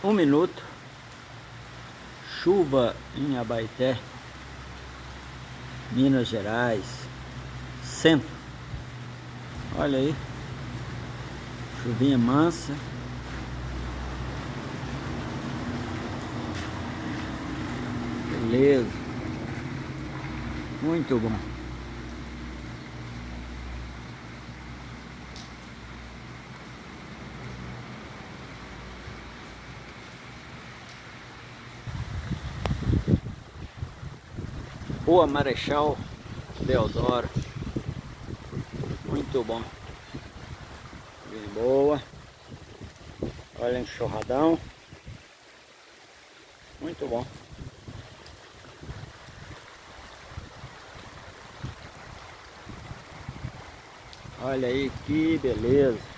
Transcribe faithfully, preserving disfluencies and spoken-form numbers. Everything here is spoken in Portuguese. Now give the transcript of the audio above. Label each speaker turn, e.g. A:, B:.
A: Um minuto. Chuva em Abaeté, Minas Gerais, centro. Olha aí. Chuvinha mansa. Beleza. Muito bom. Rua Marechal Deodoro. Muito bom. Bem boa. Olha o enxurradão. Muito bom. Olha aí que beleza.